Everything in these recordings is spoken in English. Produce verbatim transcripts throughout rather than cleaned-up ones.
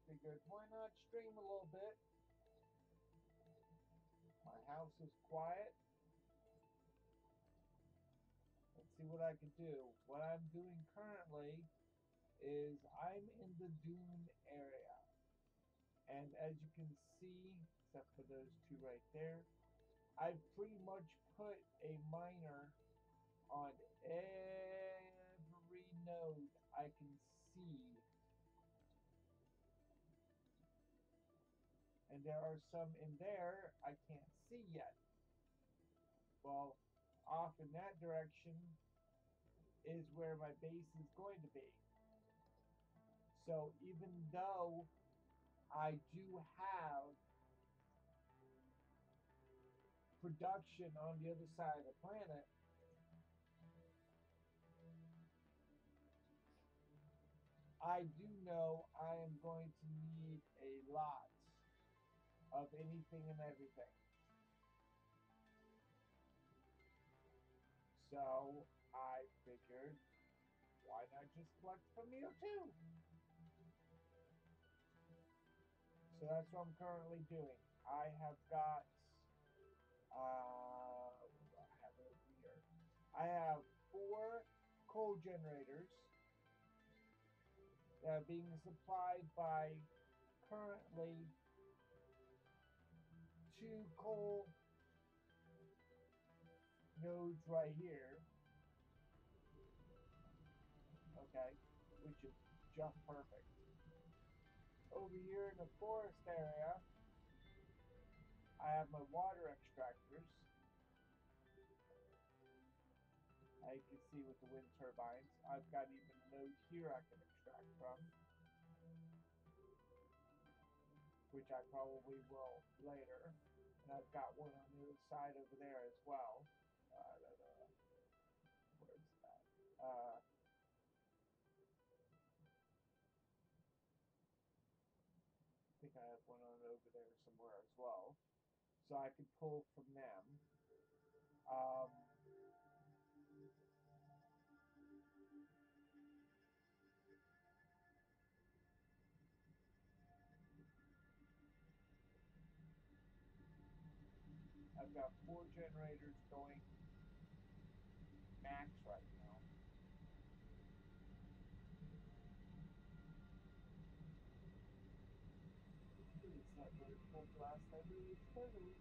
figured, why not stream a little bit? My house is quiet. Let's see what I can do. What I'm doing currently is I'm in the dune area. And as you can see, except for those two right there, I've pretty much put a miner on every node I can see. And there are some in there I can't see yet. Well, off in that direction is where my base is going to be. So even though I do have production on the other side of the planet, I do know I am going to need a lot of anything and everything. So I figured, why not just collect from you too? So that's what I'm currently doing. I have got, uh, what do I have over here? I have four coal generators that are being supplied by currently two coal nodes right here. Okay, which is just perfect. Over here in the forest area, I have my water extractors. As you can see with the wind turbines, I've got even a node here I can extract from, which I probably will later. And I've got one on the other side over there as well. Uh, da, da, where's that? Uh, I think I have one on over there somewhere as well. So I can pull from them. Um, I've got four generators going max right now. It's not very cold last time it was steadily.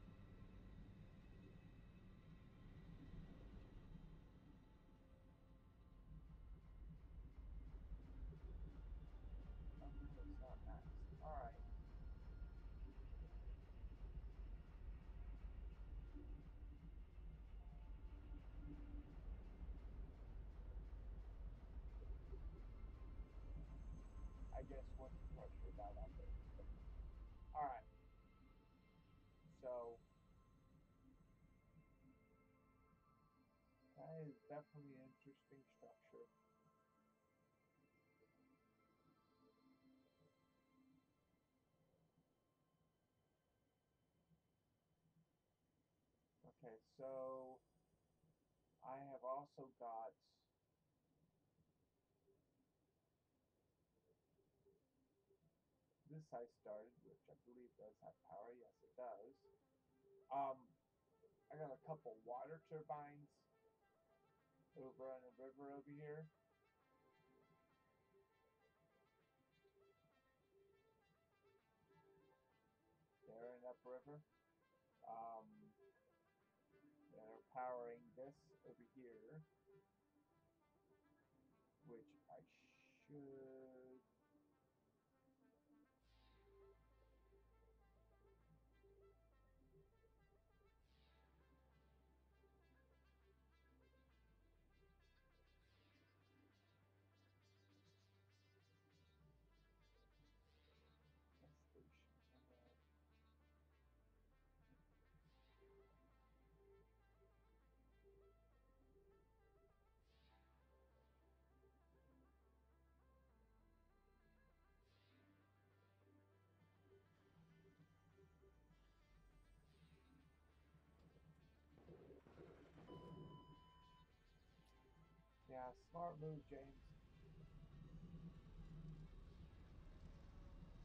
Oh no, it's not max. Alright. I guess once the pressure got up it. Alright. So that is definitely an interesting structure. Okay, so I have also got this I started, which I believe does have power. Yes, it does. Um, I got a couple water turbines over on the river over here. They're in upriver. Um, that are powering this over here, which I should. Station. Yeah, smart move, James.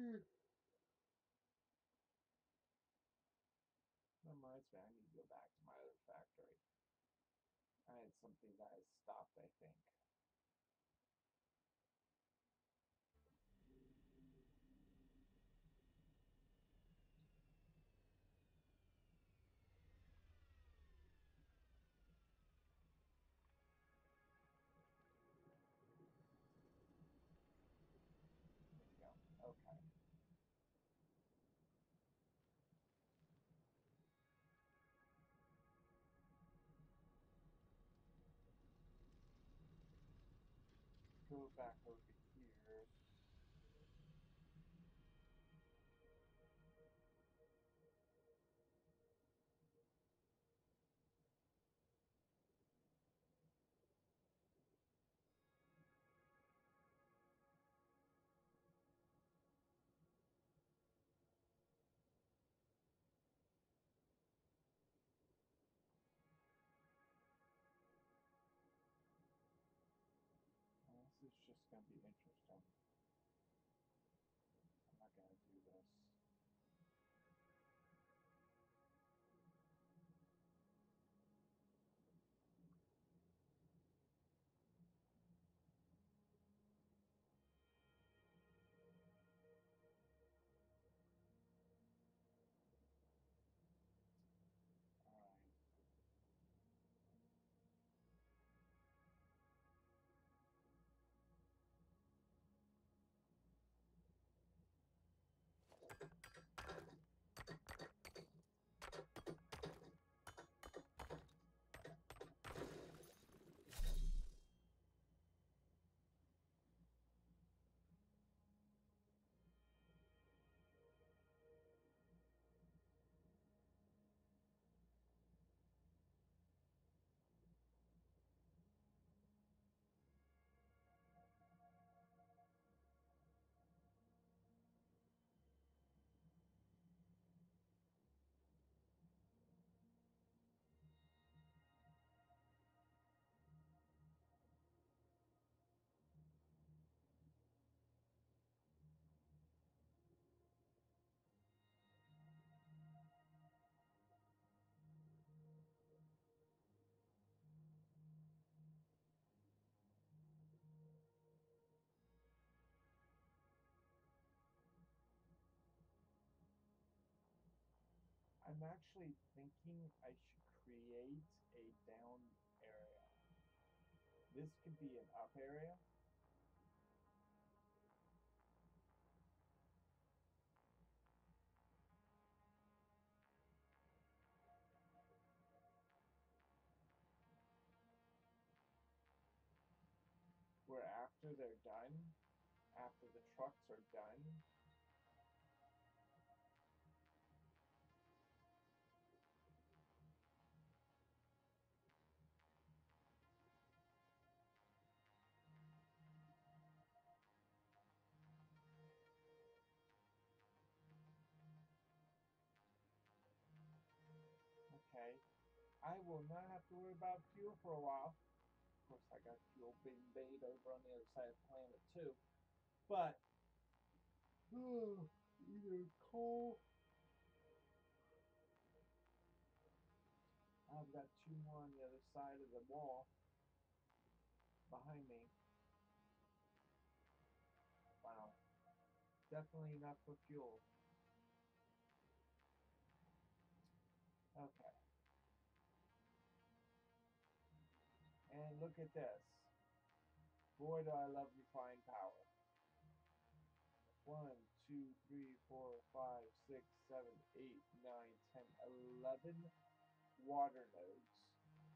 That reminds me, I need to go back to my other factory. I had something that I stopped, I think. There you go. Okay. Go back over here. Well, this is just going to be interesting. I'm not going to do this. Alright. I'm actually thinking I should create a down area. This could be an up area. Where after they're done, after the trucks are done, okay, I will not have to worry about fuel for a while. Of course, I got fuel being made over on the other side of the planet too. But oh, either coal. I've got two more on the other side of the wall behind me. Wow, definitely enough for fuel. Okay, and look at this. Boy, do I love refined power. One, two, three, four, five, six, seven, eight, nine, ten, eleven water nodes.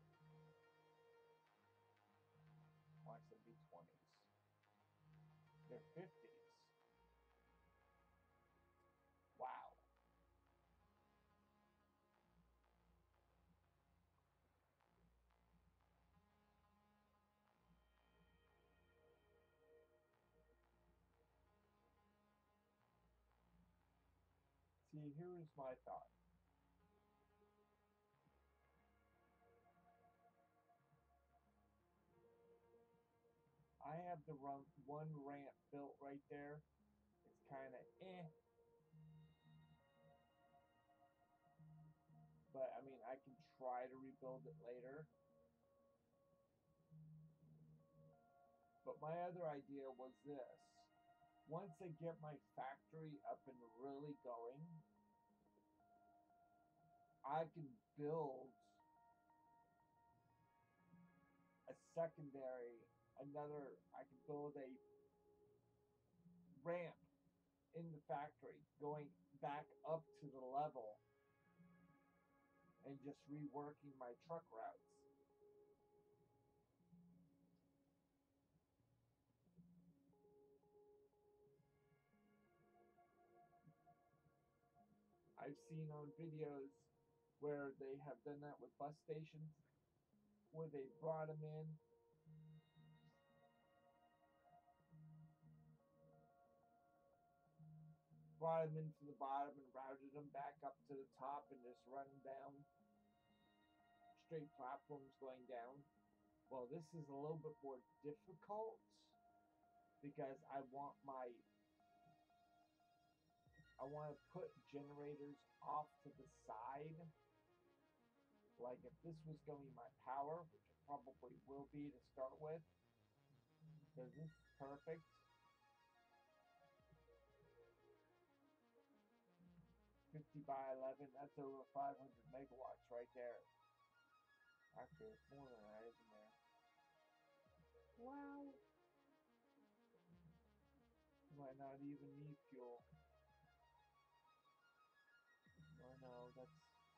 Why should it be twenties? They're fifties. Wow. See, here's my thought. I have the run, one ramp built right there. It's kind of eh. I can try to rebuild it later. But my other idea was this. Once I get my factory up and really going, I can build a secondary, another, I can build a ramp in the factory going back up to the level and just reworking my truck routes. I've seen on videos where they have done that with bus stations, where they brought them in, brought them into the bottom and routed them back up to the top and just run them down, straight platforms going down. Well, this is a little bit more difficult because I want my I want to put generators off to the side. Like if this was going to be my power, which it probably will be to start with, because this is perfect. fifty by eleven, that's over five hundred megawatts right there. Actually, it's more than that, isn't there? Wow. Might not even need fuel. Oh no, that's...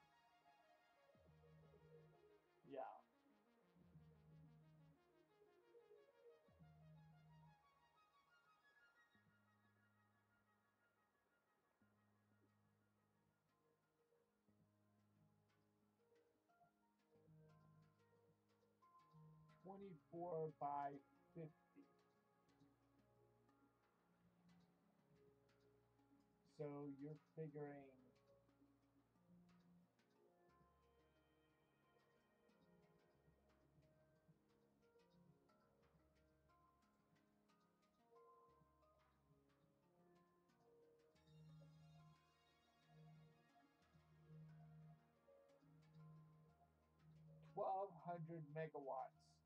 yeah. twenty-four by fifty. So you're figuring twelve hundred megawatts,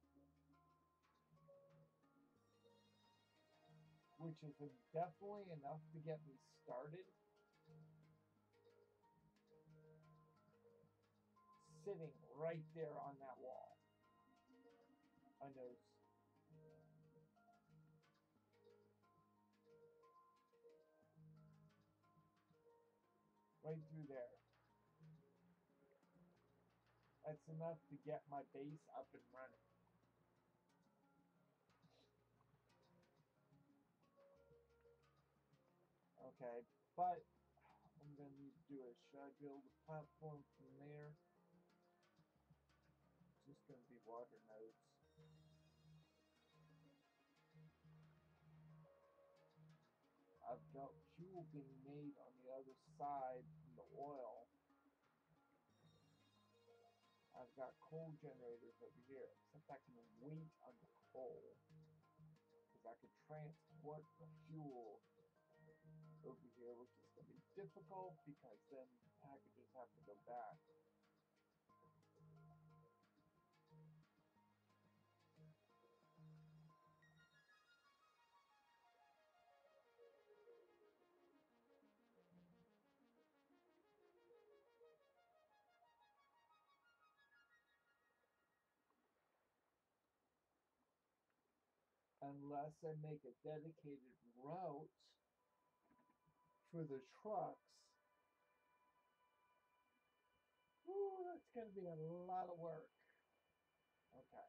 which is definitely enough to get me started. Sitting right there on that wall. On those. Right through there. That's enough to get my base up and running. Okay, but I'm gonna need to do is, should I build a platform from there? It's just gonna be water nodes. I've got fuel being made on the other side from the oil. I've got coal generators over here, except I can wait on the coal. Because I could transport the fuel over here, which is going to be difficult because then packages have to go back. Unless I make a dedicated route for the trucks. Ooh, that's going to be a lot of work. Okay.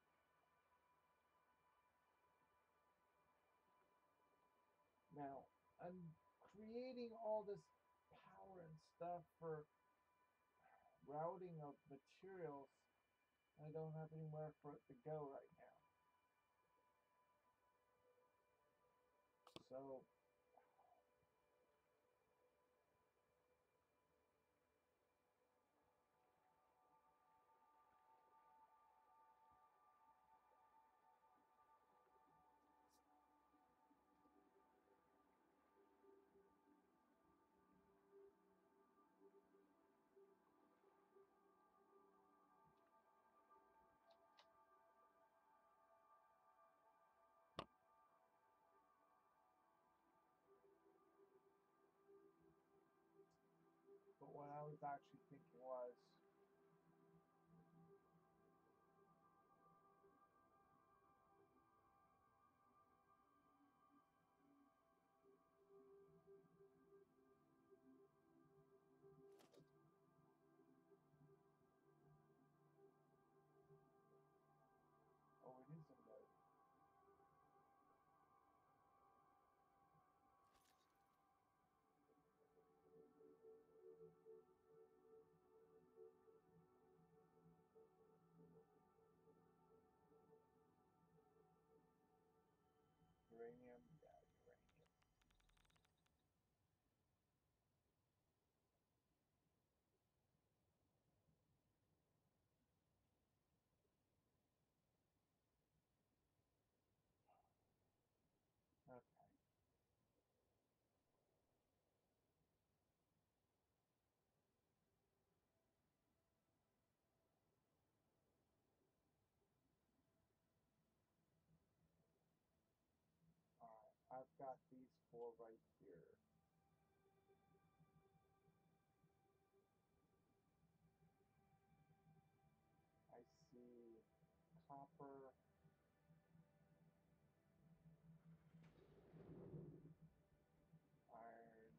Now, I'm creating all this power and stuff for routing of materials. I don't have anywhere for it to go right now. So, was actually thinking was, oh, it is a mode. Uranium, yeah, uranium. Okay. Alright, I've got these four right here. I see copper, iron,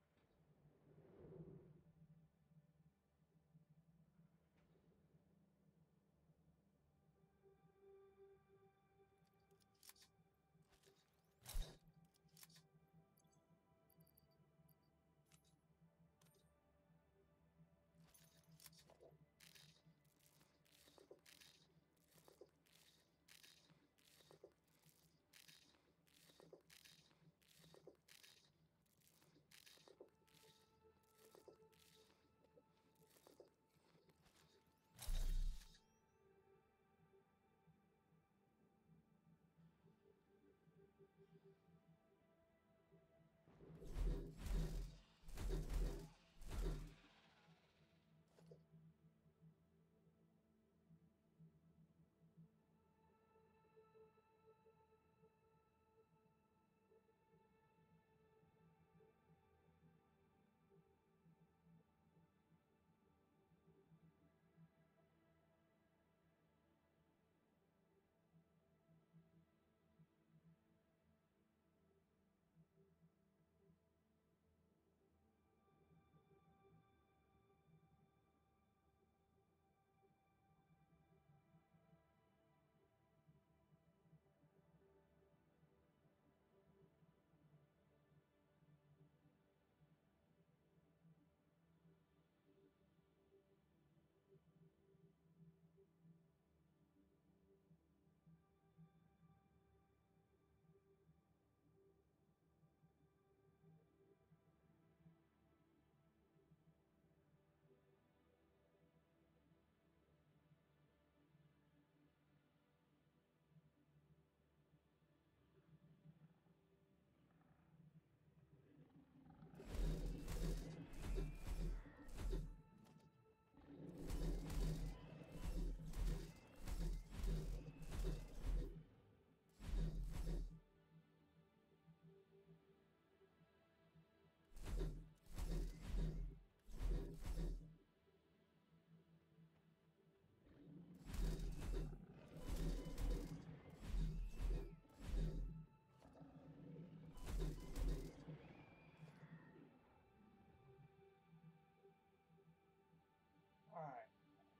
alright.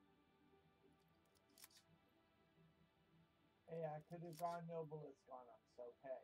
Hey, I could have gone Noblest on them, so hey.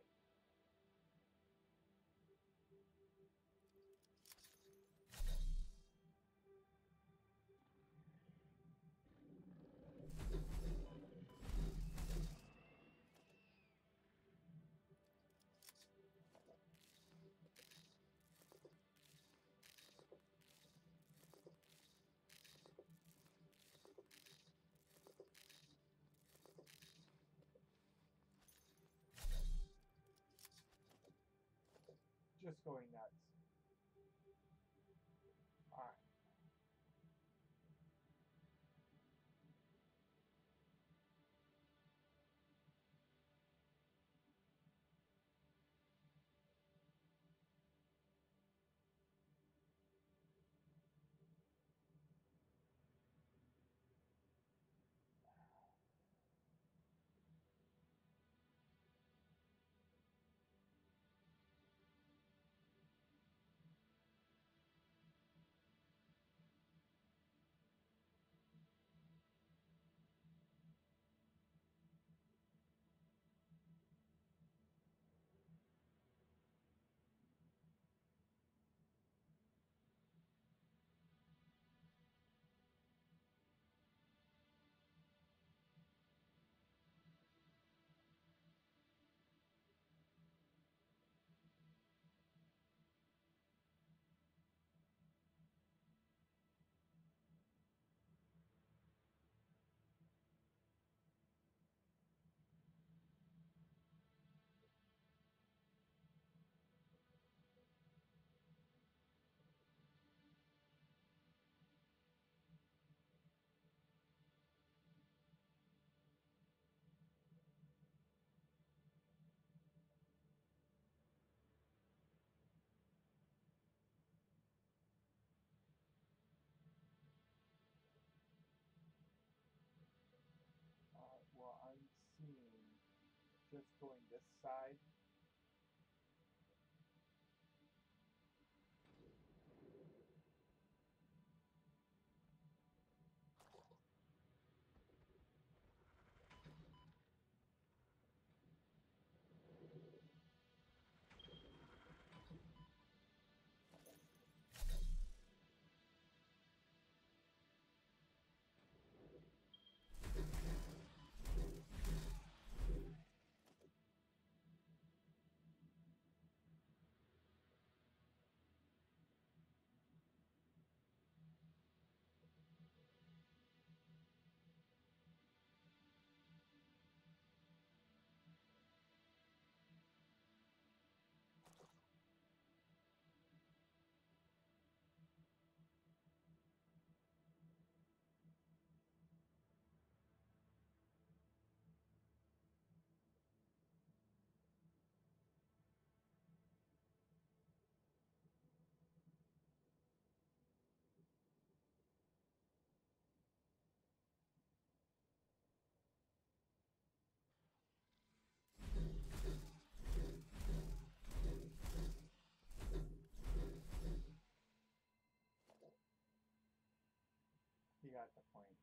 Just going nuts. Alright. that's going this side. You got the point.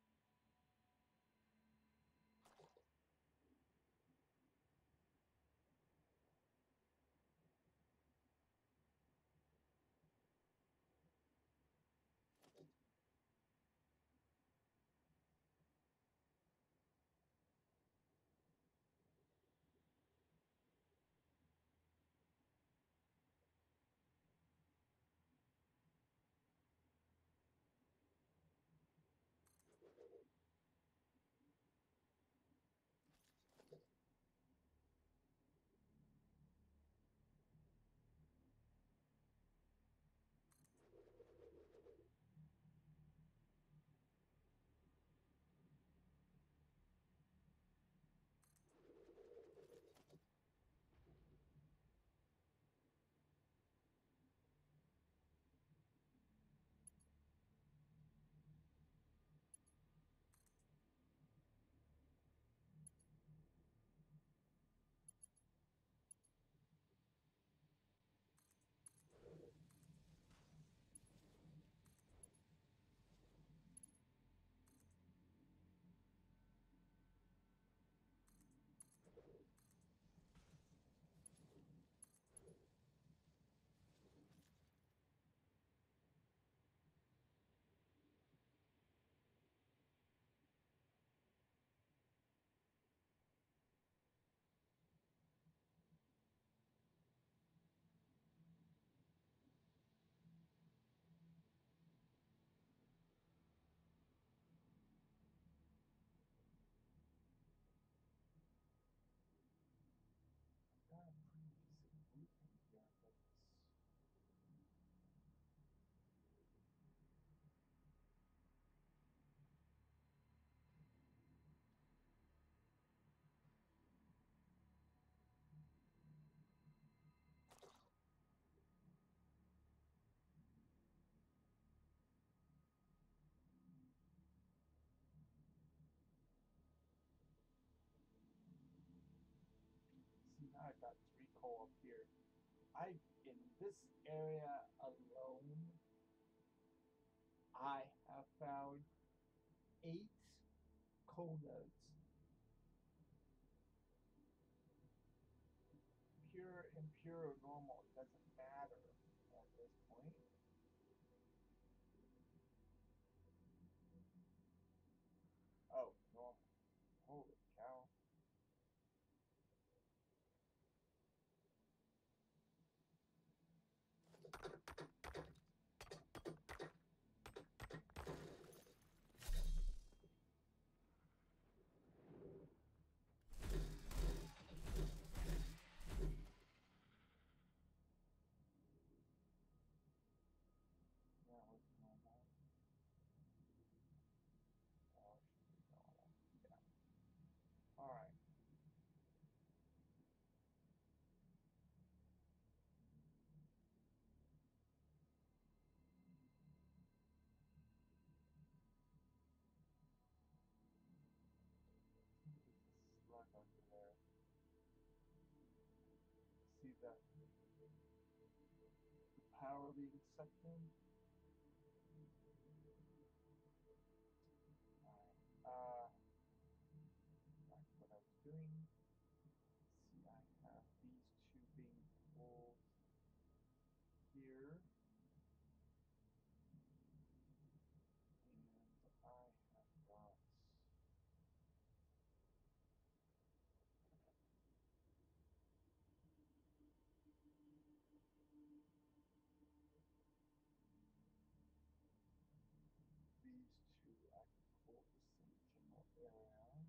Got a pretty decent grouping here, but see now I've got three coal up here. I in this area alone, I have found eight coal nodes. Pure, impure, or normal, it doesn't matter at this point. Oh, normal. Holy cow. the, the power being sucked in. Alright, uh, back to what I was doing. Let's see, I have these two being pulled here. And I have got these two I can pull the same general area.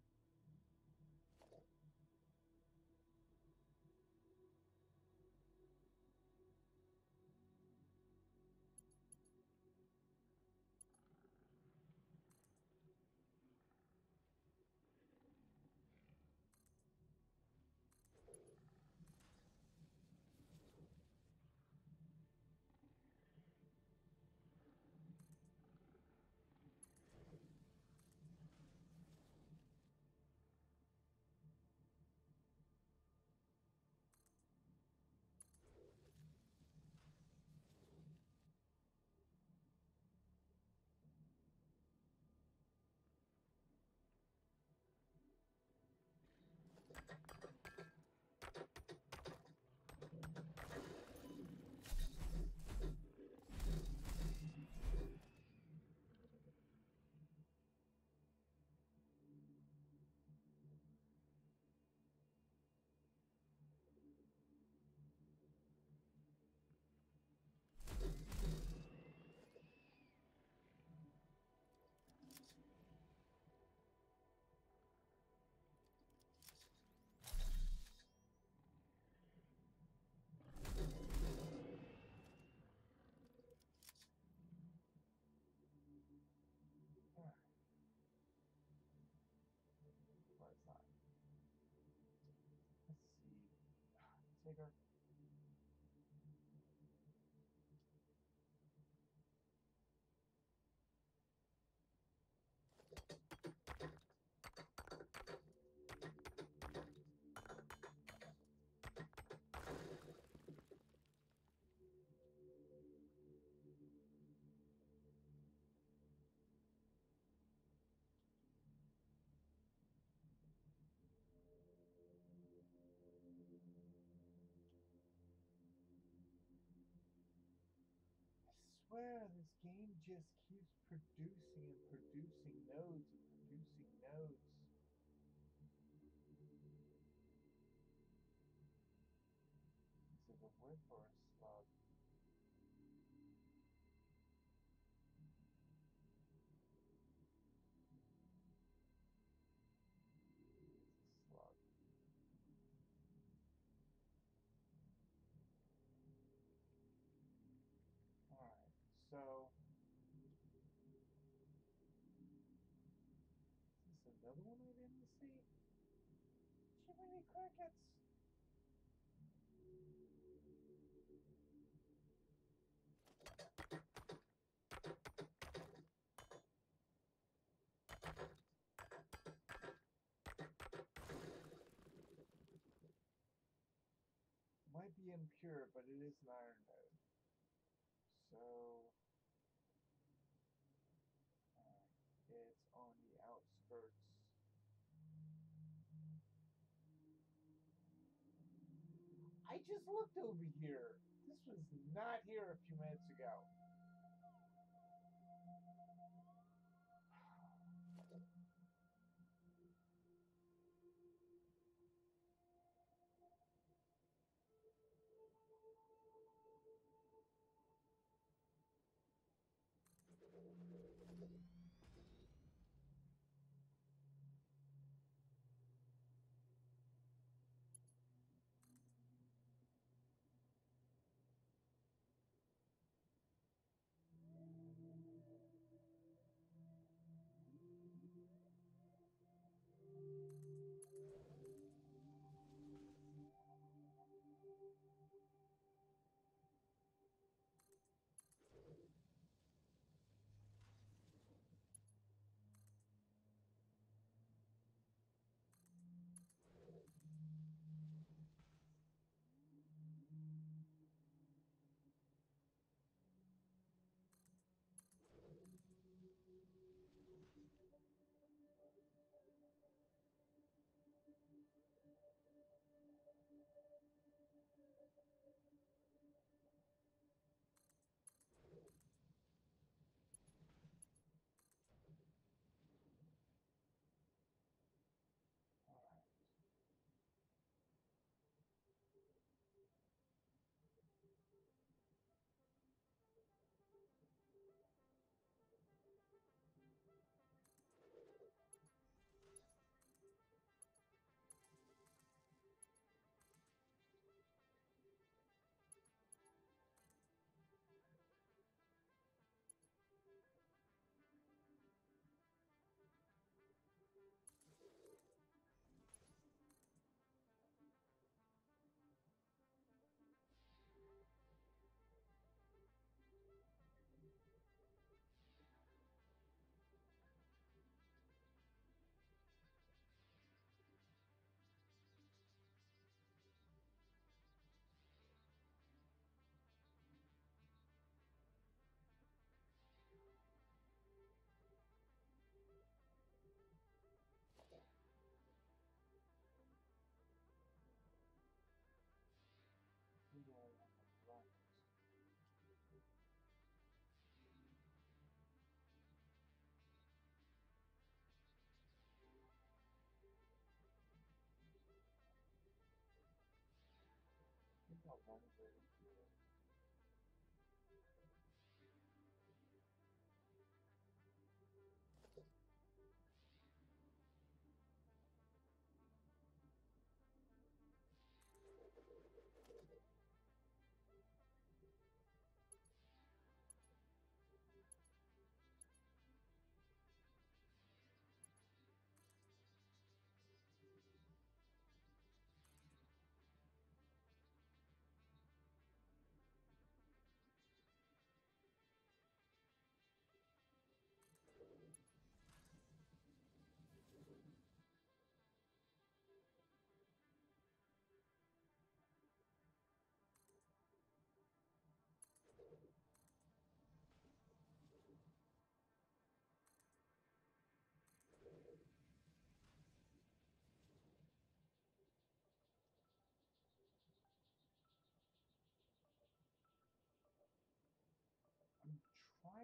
Alright. Where's that? Let's see. Take our I swear this game just keeps producing and producing nodes and producing nodes. Is it a whip or a slug? It's a slug. Alright, so is this another one I didn't see? Too many crickets! Might be impure, but it is an iron node. So, alright, it's on the outskirts. I just looked over here. This was not here a few minutes ago.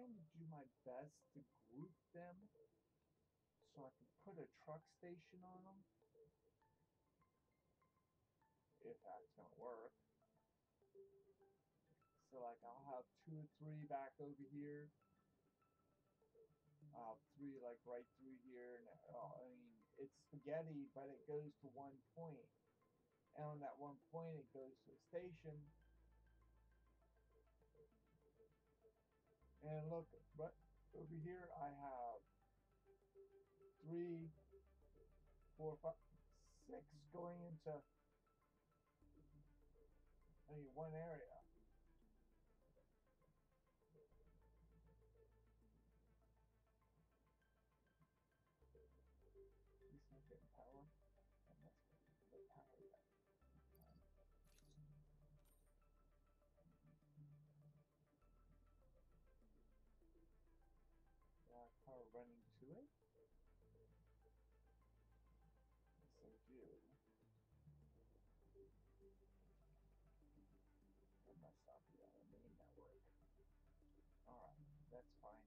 trying to do my best to group them so I can put a truck station on them. If that's gonna work. So like I'll have two or three back over here. I'll have three like right through here. And oh, I mean it's spaghetti, but it goes to one point. And on that one point it goes to a station. And look, but over here I have three, four, five, six going into I mean one area. He's not getting power. And that's the power yet. Uh, power running to it? Yes, I do. It must not be on the main network. Alright, that's fine.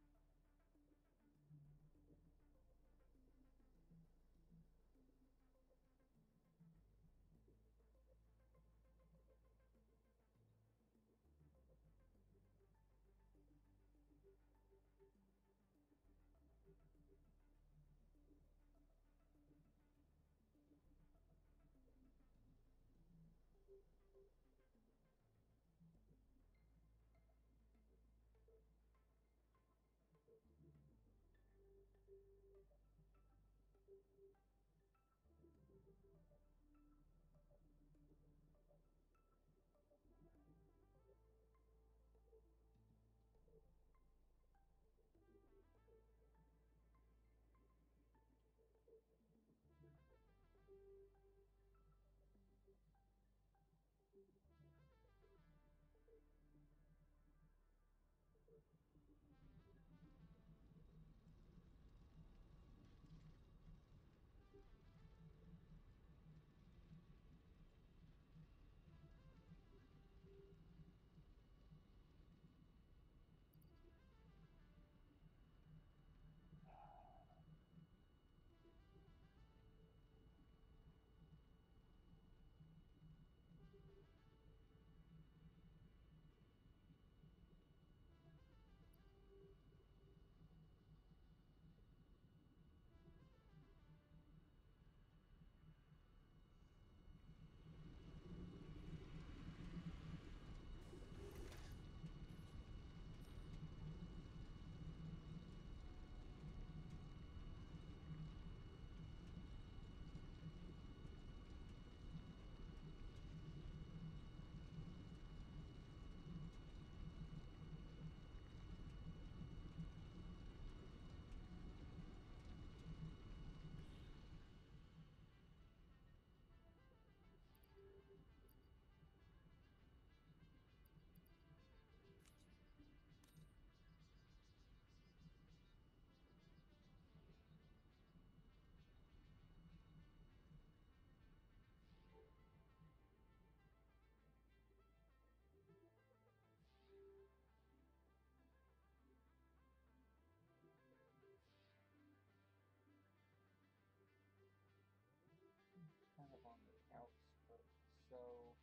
Kind of on the outskirts, so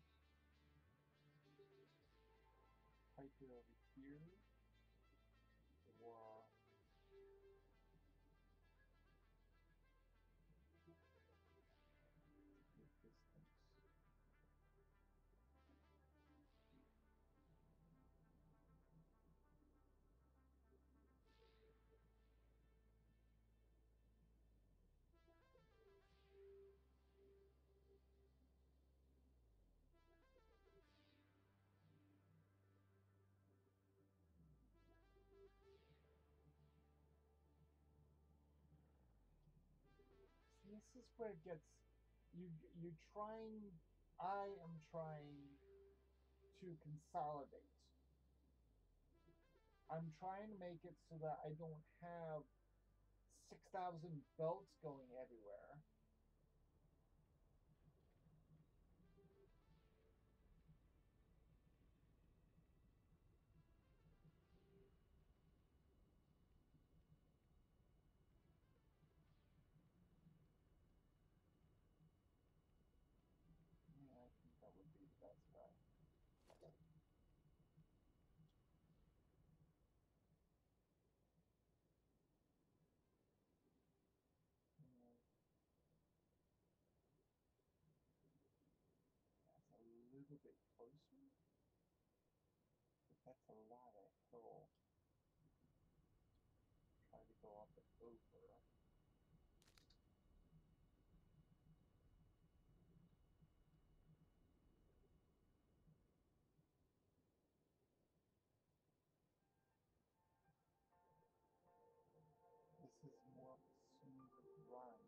pipe it over here, or the distance. See, this is where it gets you. You trying. I am trying to consolidate. I'm trying to make it so that I don't have six thousand belts going everywhere. bit closer. But that's a lot of hill. Try to go up and over. This is more of a smooth run.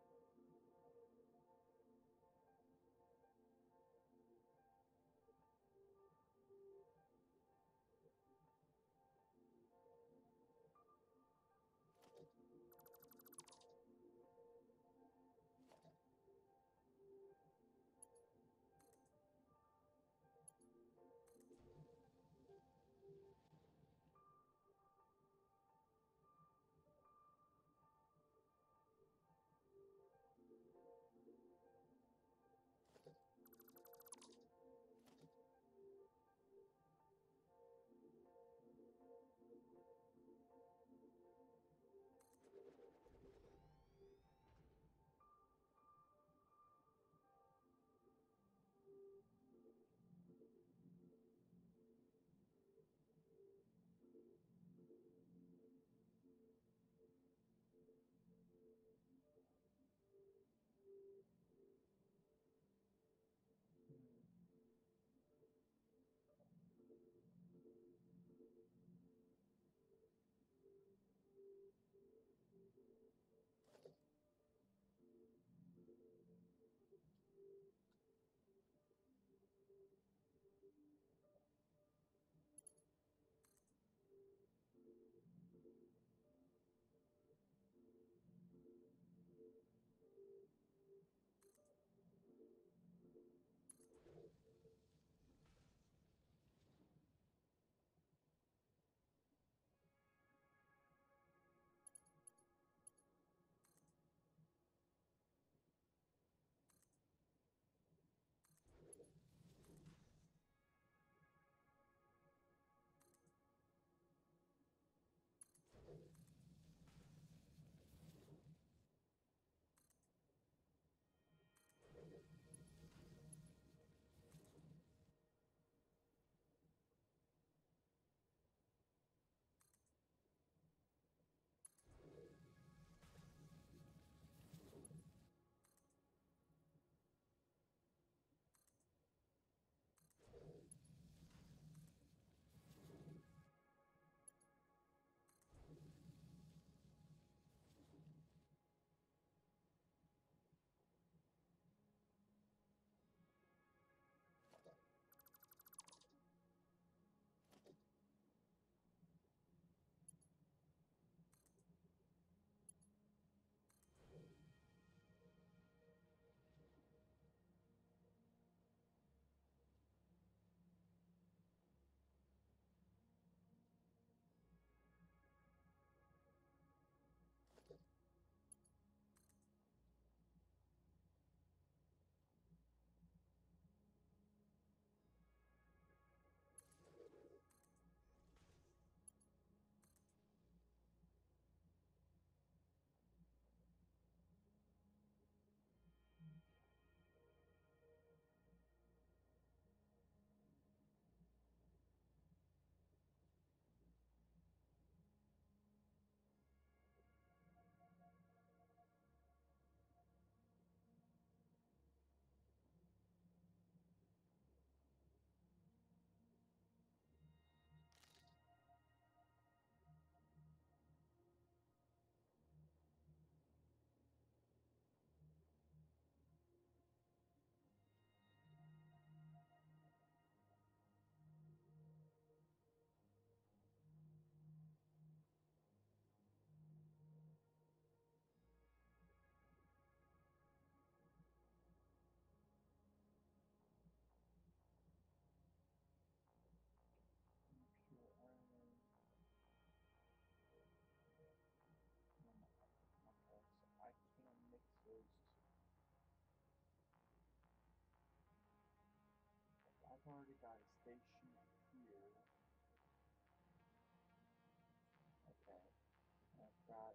Pure iron. Okay, so I can mix those two. I've already got a station here. Okay. I've got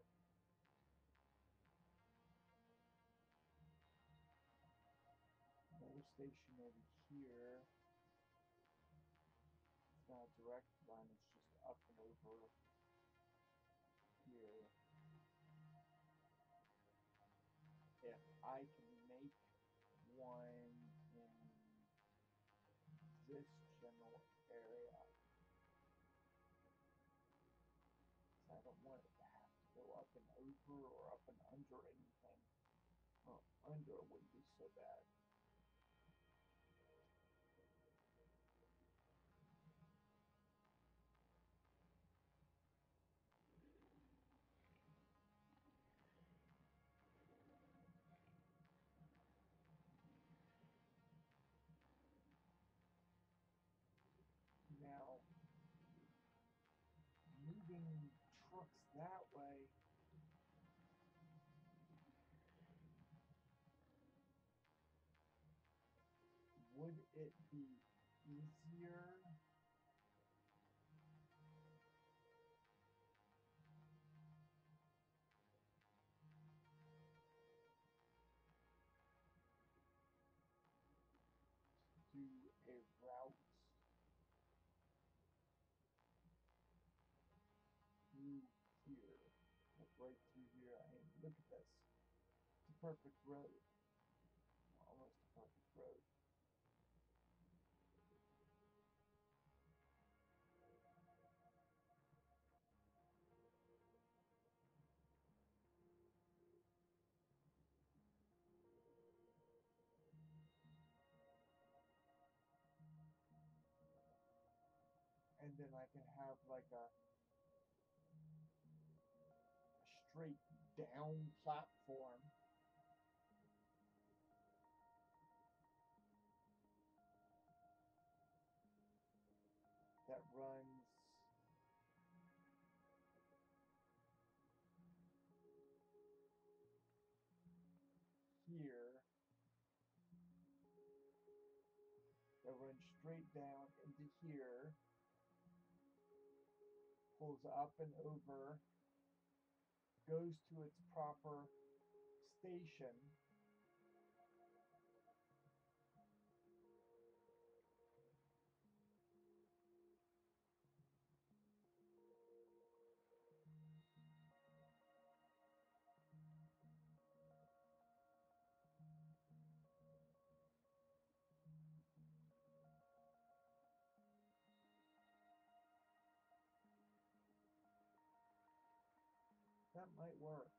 another station over here. direct run, it's just up and over here. If I can make one in this general area, so I don't want it to have to go up and over or up and under anything. Well, under wouldn't be so bad. Now, moving trucks that way, would it be easier to do a route through here? Like right through here. I mean, look at this. It's a perfect road. Almost a perfect road. And then I can have like a, a straight down platform that runs here, that runs straight down into here, pulls up and over, goes to its proper station, that might work.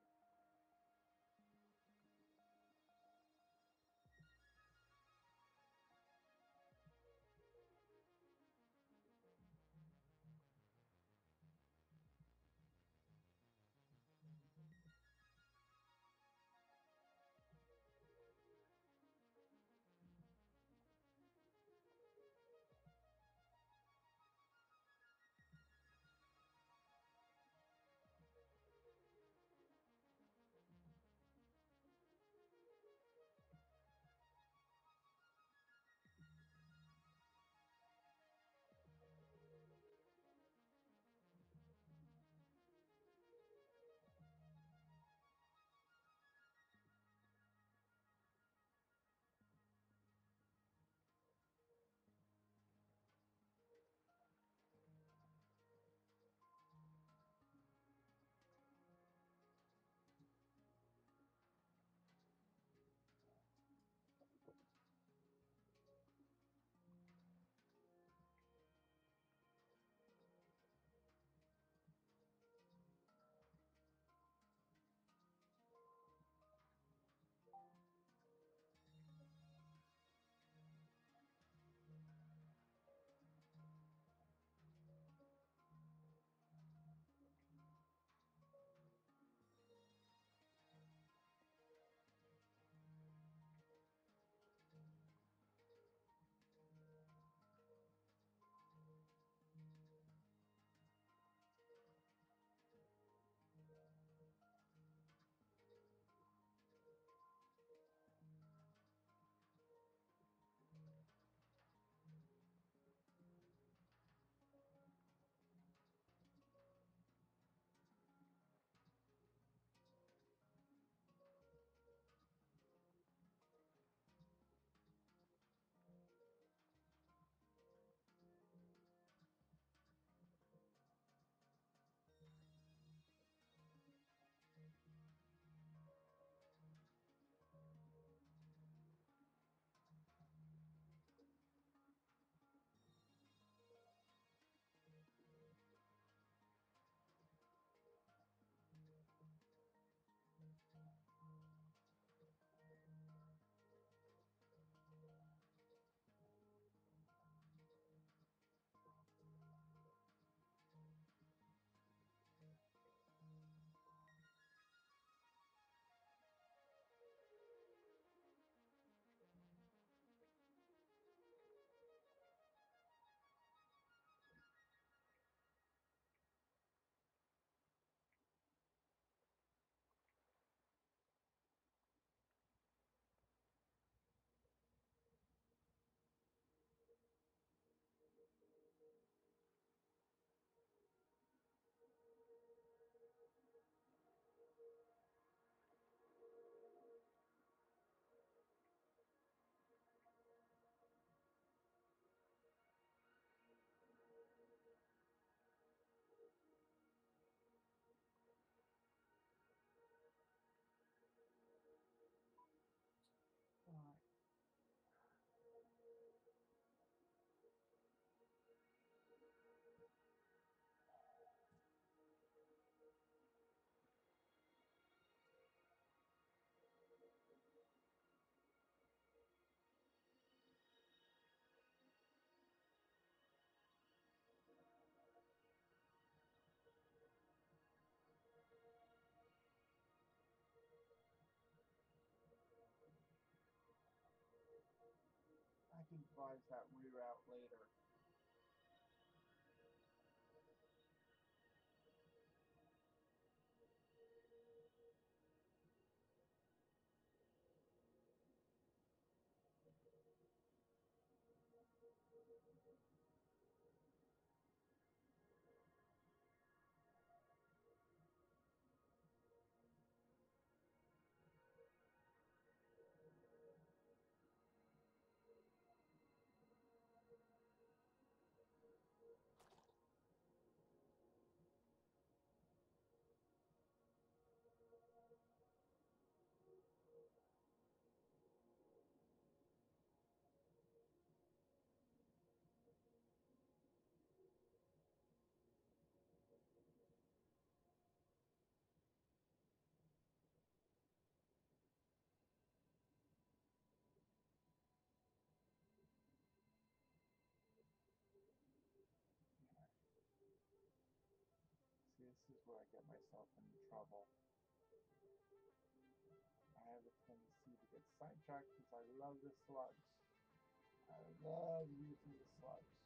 to devise that reroute later. See, this is where I get myself into trouble. I have a tendency to get sidetracked because I love the slugs. I love using the slugs.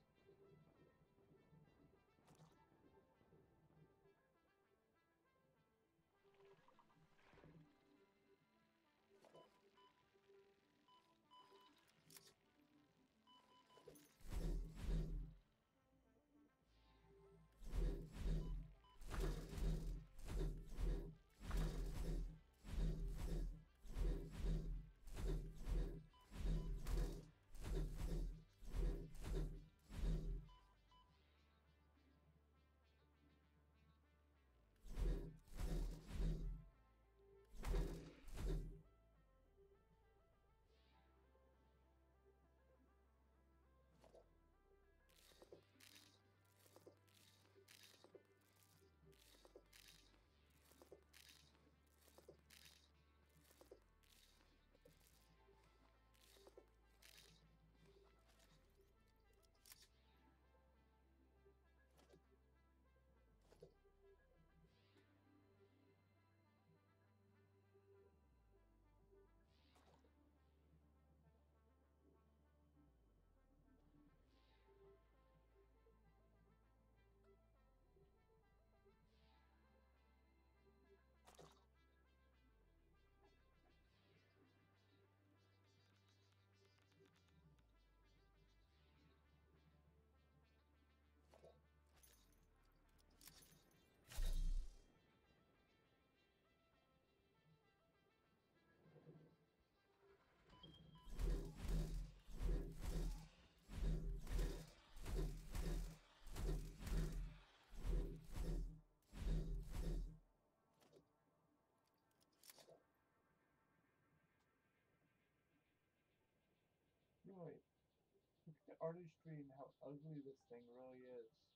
Really, look at the artistry and how ugly this thing really is.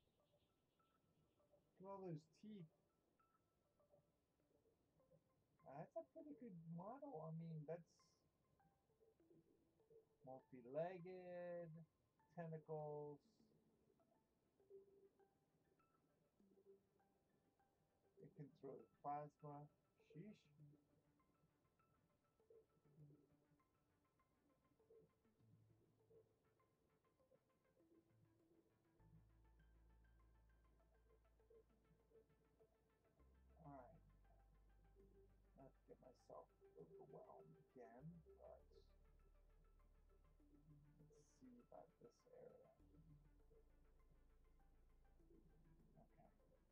Look at all those teeth. That's a pretty good model. I mean, that's multi-legged, tentacles. It can throw plasma. Sheesh. Alright. Not to get myself overwhelmed again, but let's see about this area. Okay.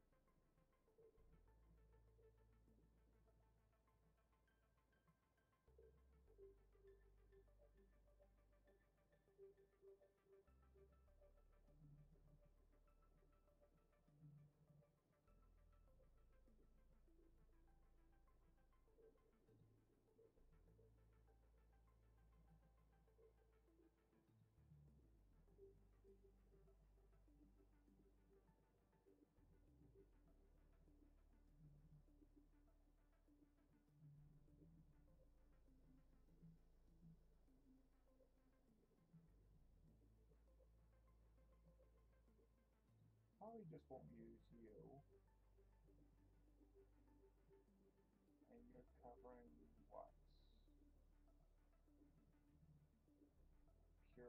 Probably just won't use you. And you're covering what? Pure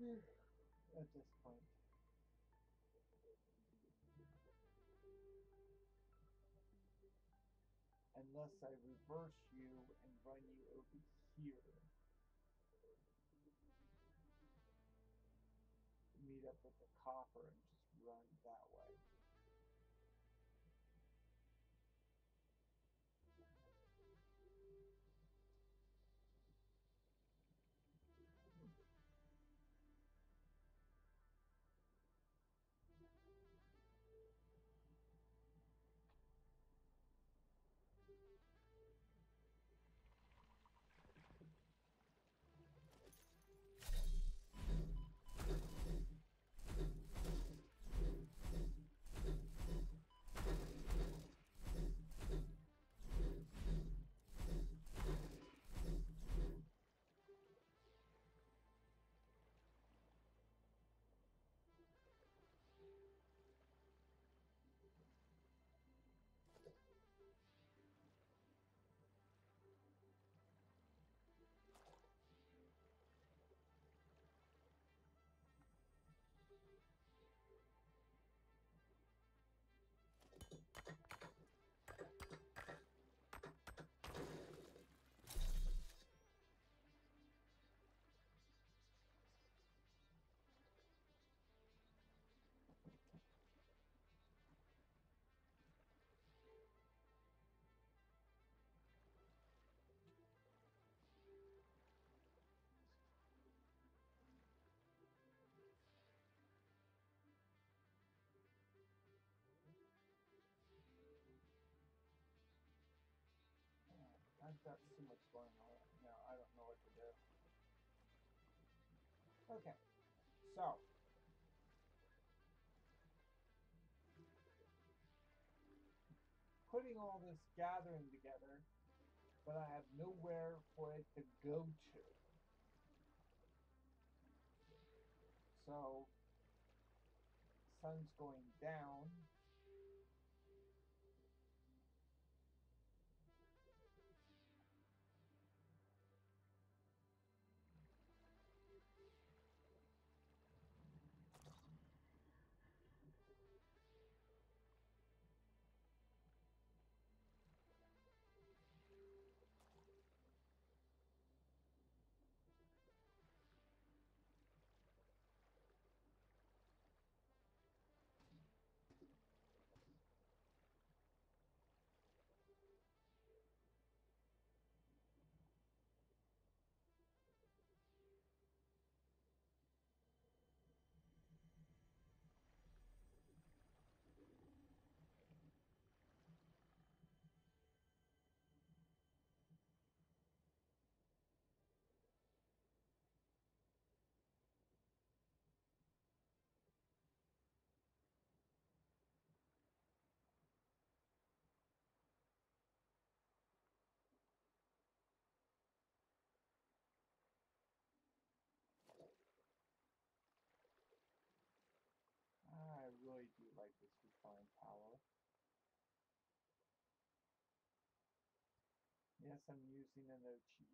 at this point. Unless I reverse you and run you over here. Meet up with the copper and just run that way. I've got so much going on right now, I don't know what to do. Okay, so putting all this gathering together, but I have nowhere for it to go to. So, sun's going down. I really do like this refined power. Yes, I'm using a no cheat.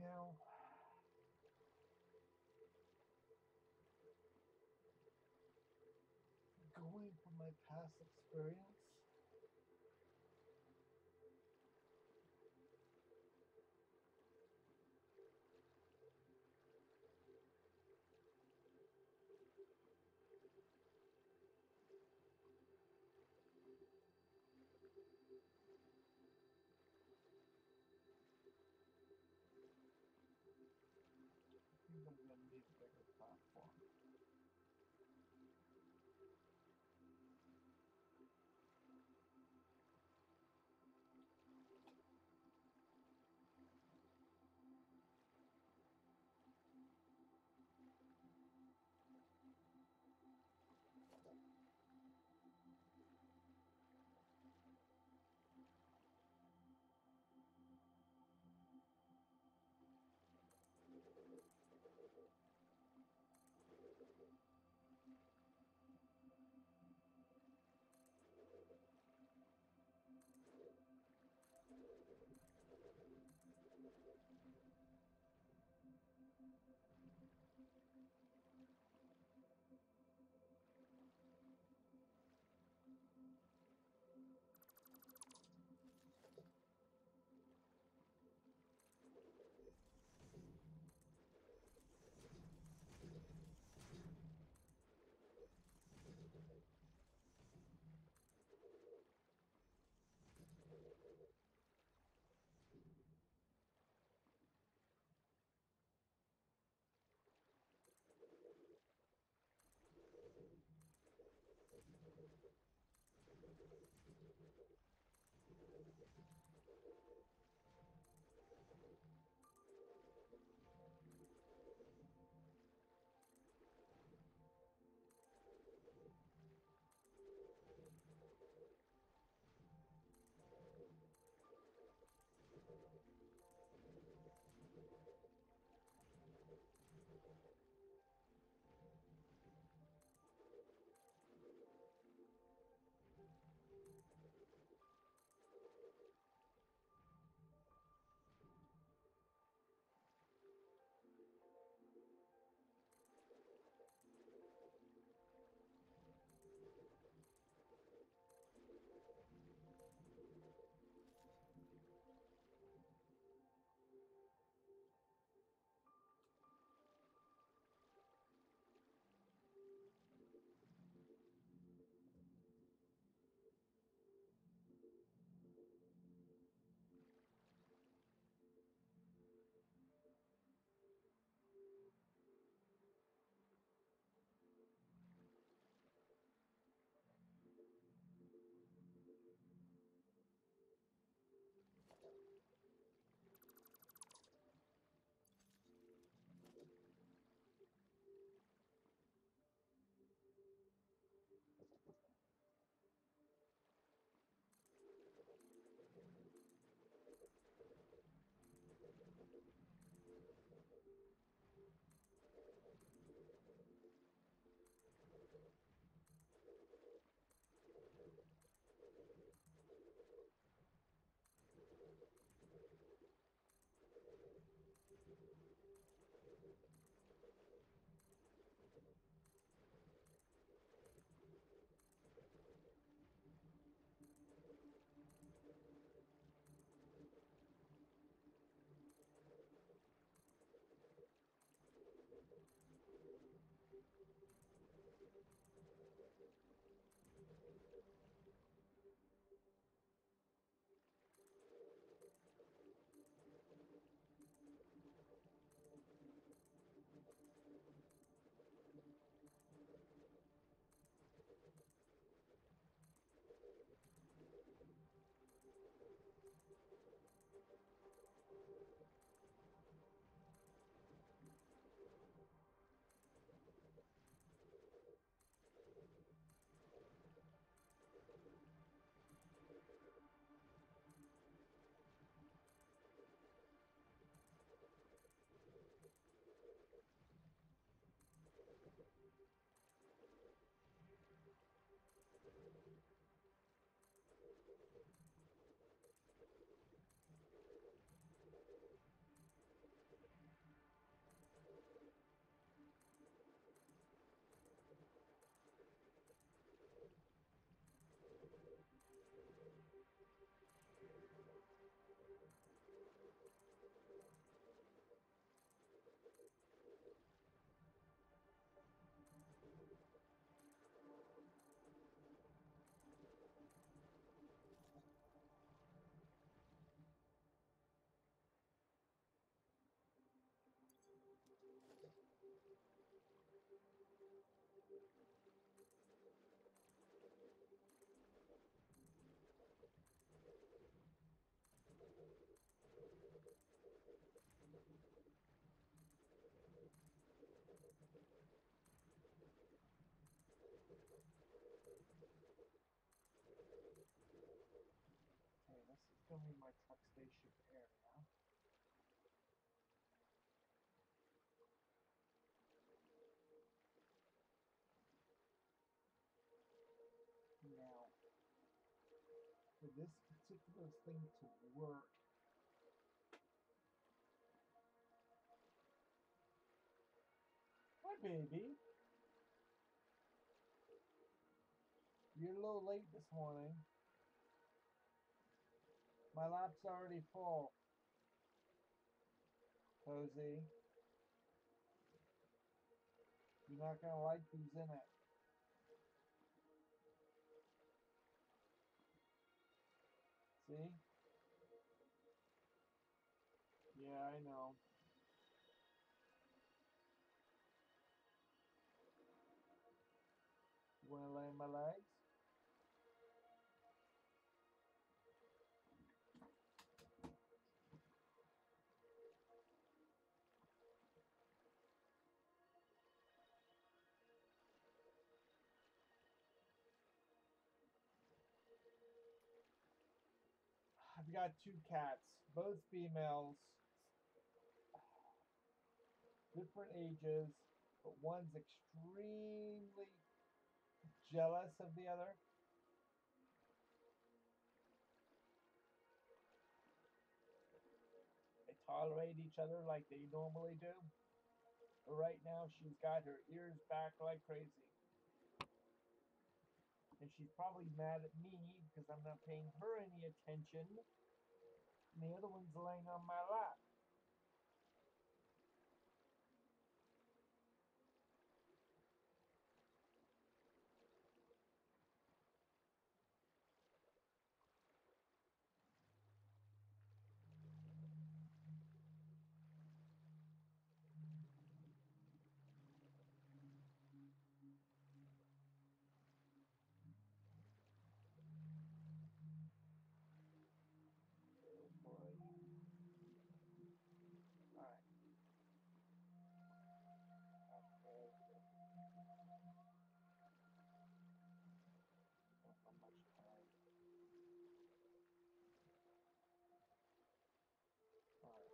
Now, going from my past experience, I think I'm going to need a bigger platform. Okay, this is gonna be my truck station area. Now, for this particular thing to work, hi baby, you're a little late this morning. My lap's already full. Cozy, you're not gonna like who's in it. See? Yeah, I know. You wanna lay in my legs? I've got two cats, both females, different ages, but one's extremely jealous of the other. They tolerate each other like they normally do. But right now, she's got her ears back like crazy. And she's probably mad at me because I'm not paying her any attention. And the other one's laying on my lap. Oh boy. Alright. Don't have much time. Alright.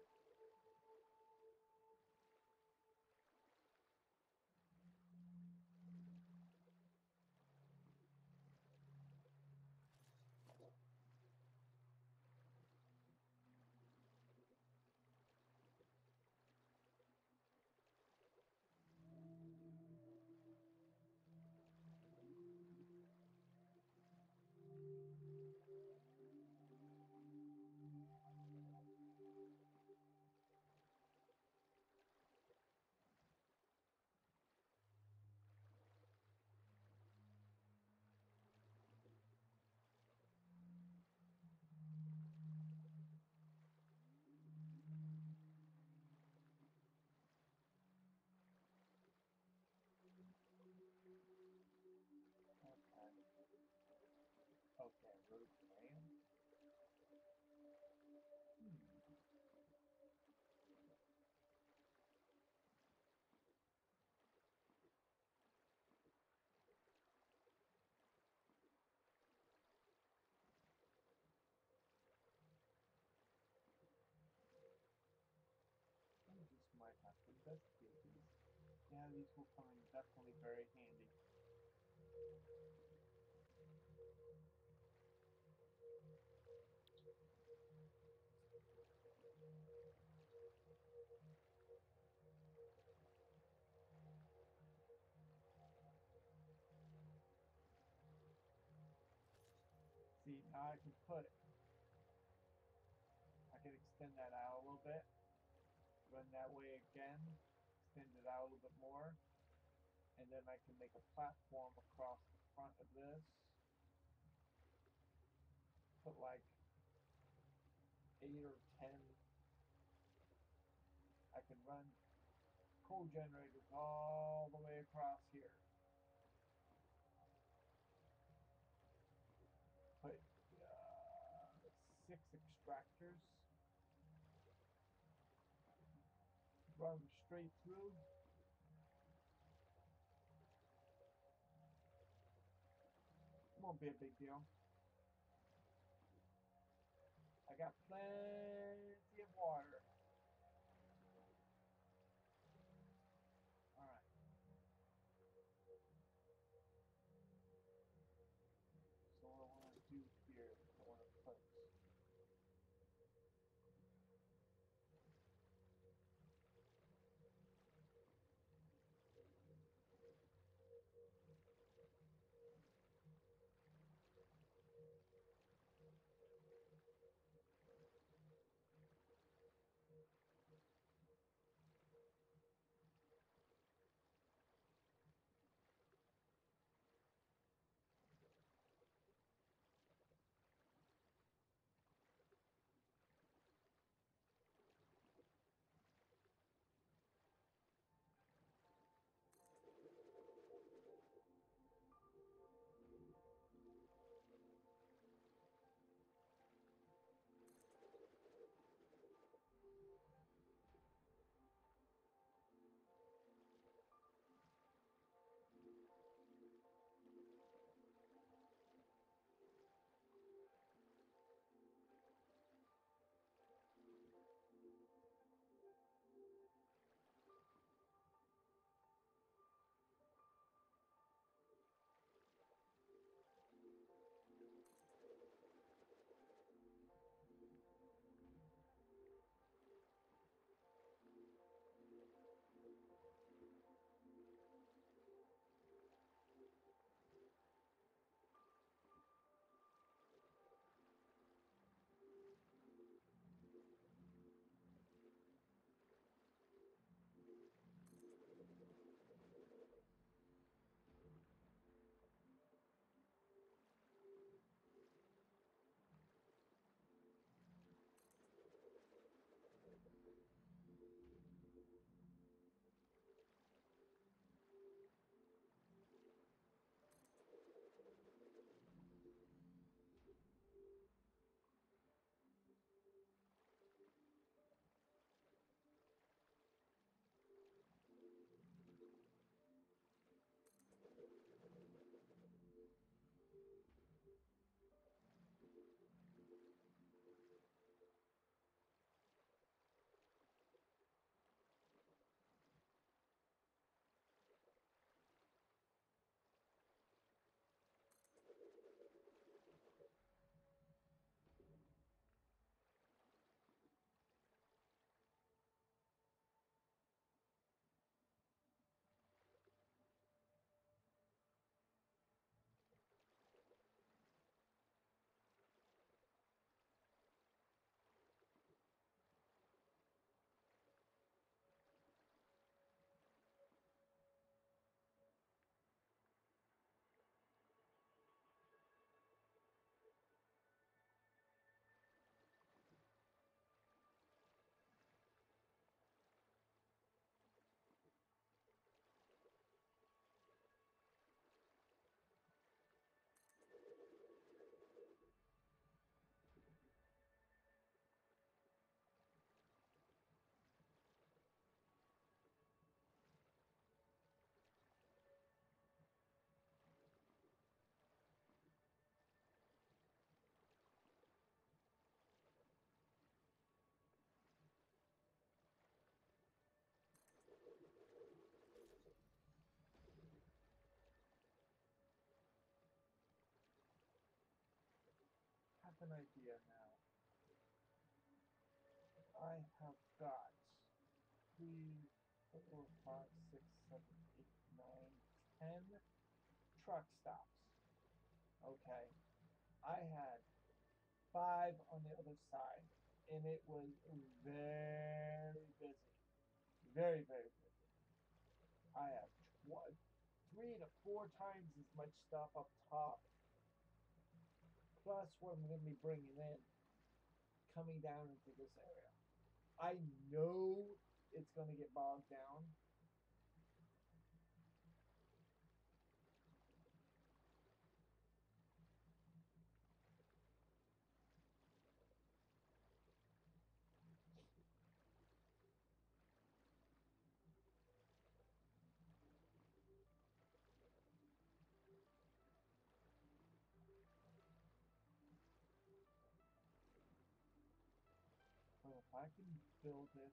Okay. Okay, road plan. Hmm. I just might have to investigate these. Yeah, these will come in definitely very handy. See, now I can put, I can extend that out a little bit, run that way again, extend it out a little bit more, and then I can make a platform across the front of this, put like eight or ten, I can run coal generators all the way across here. Put uh, six extractors, run them straight through, Won't be a big deal. I got plenty of water. All right. So what I want to do here is I want to put have an idea now. I have got three, four, five, six, seven, eight, nine, ten truck stops. Okay. I had five on the other side, and it was very busy. Very, very busy. I have tw- three to four times as much stuff up top, plus what I'm going to be bringing in coming down into this area. I know it's going to get bogged down. if I can build it.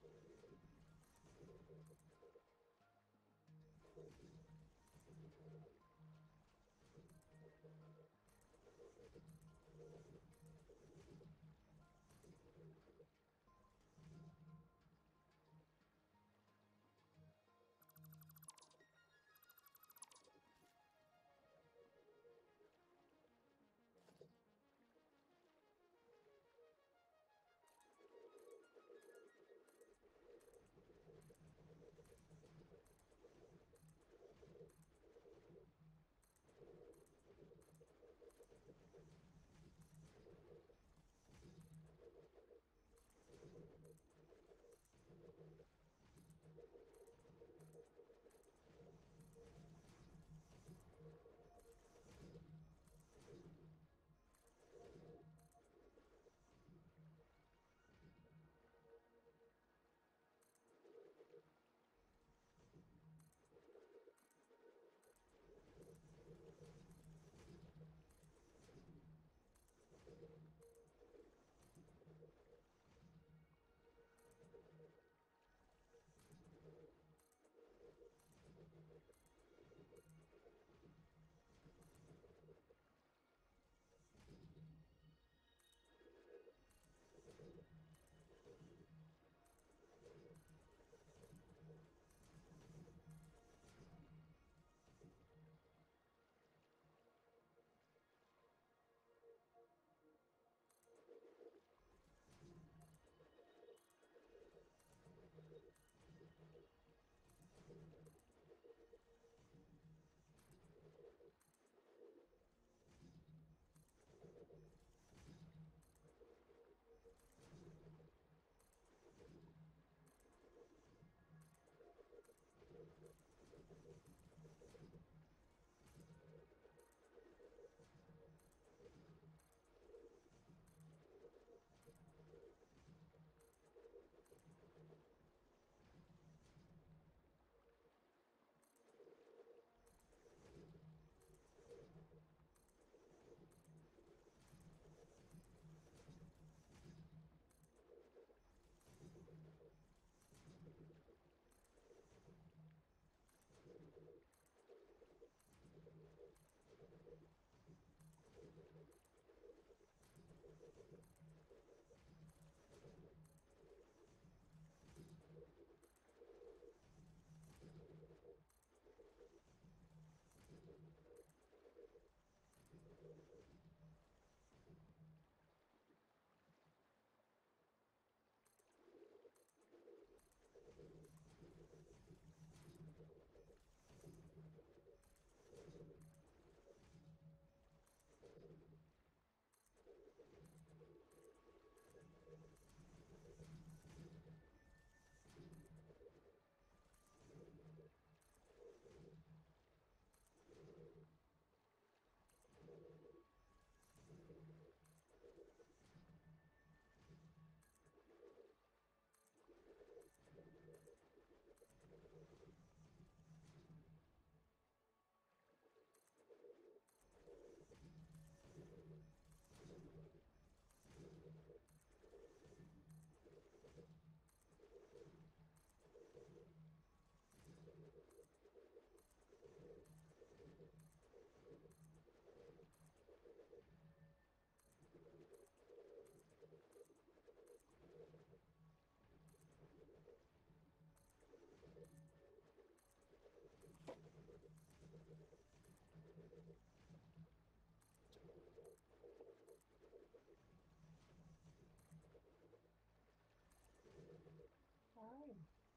Hi.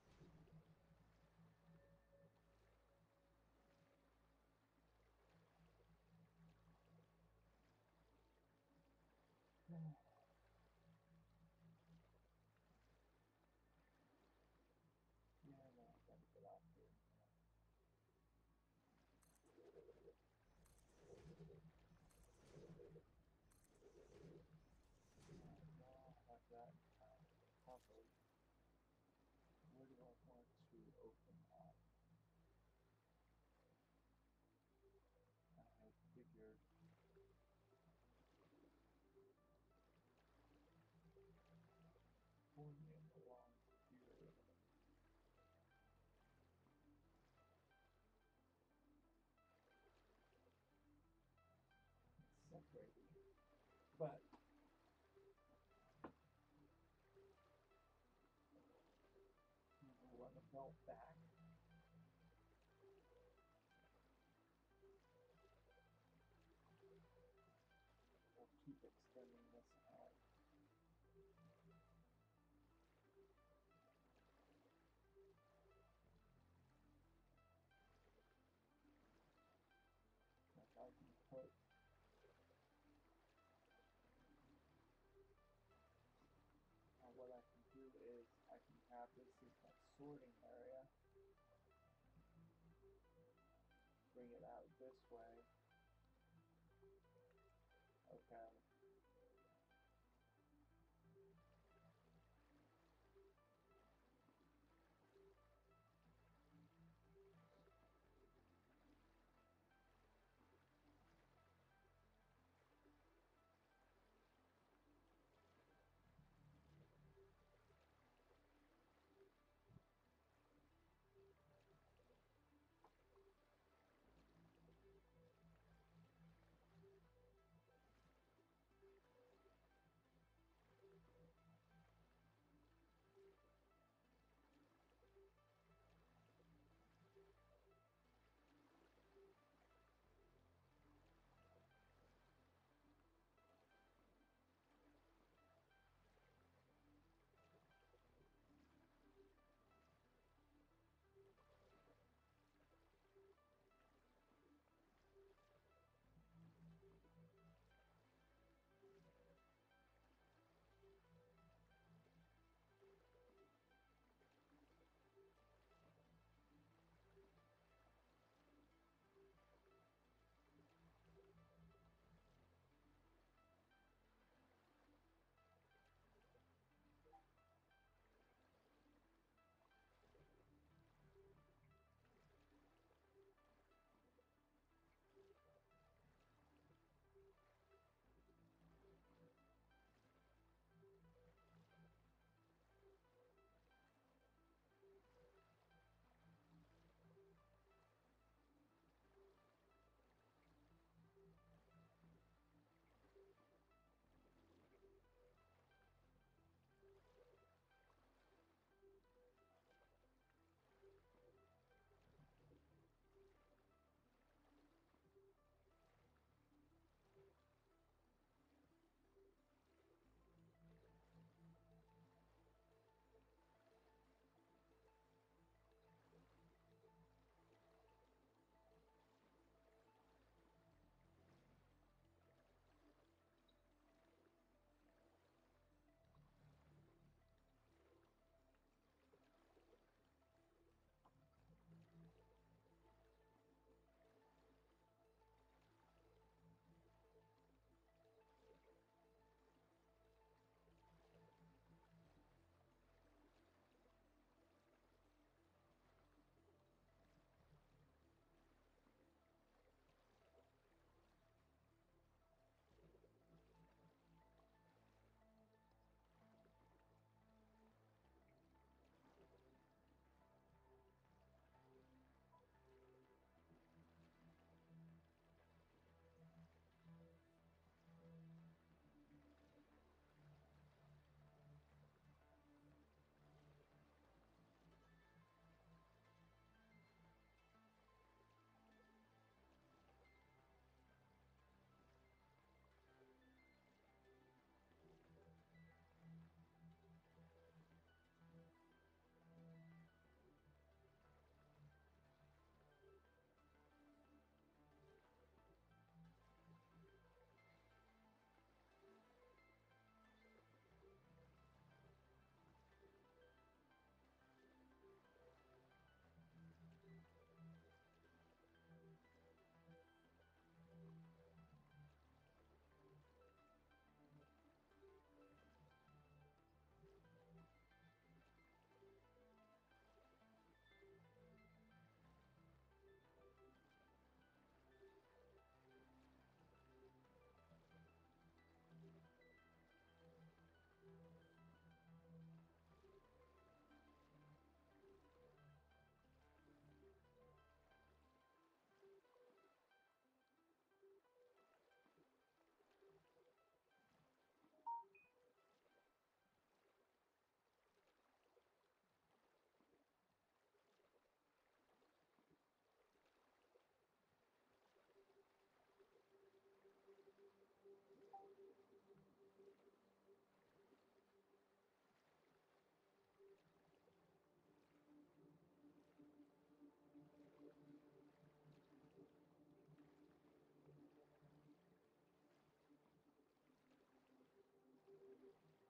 Yeah, no, I gotta get off here. And now I have that uh, covered. Where do I want to open up? I figured but we'll run the belt back. We'll keep extending this out. Like I can put now what I can do is I can have this as my sorting area. Bring it out this way. Okay.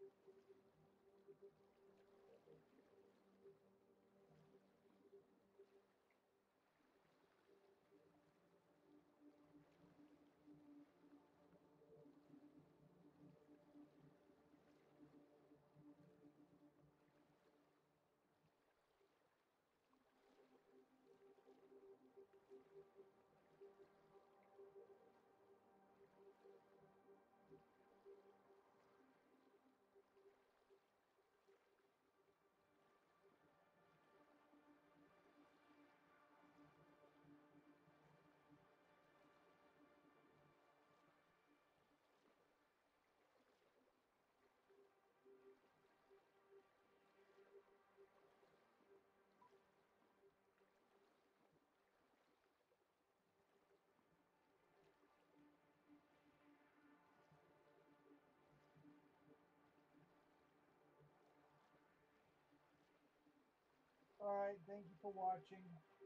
All right, thank you for watching.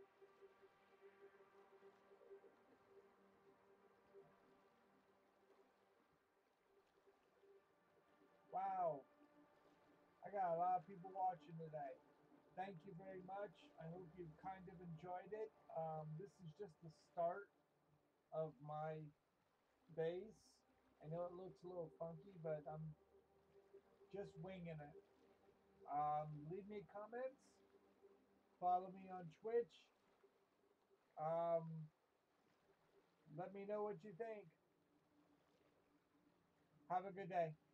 Wow, I got a lot of people watching today. Thank you very much. I hope you kind of enjoyed it. Um, this is just the start of my base. I know it looks a little funky, but I'm just winging it. Um, leave me comments. Follow me on Twitch. Um, let me know what you think. Have a good day.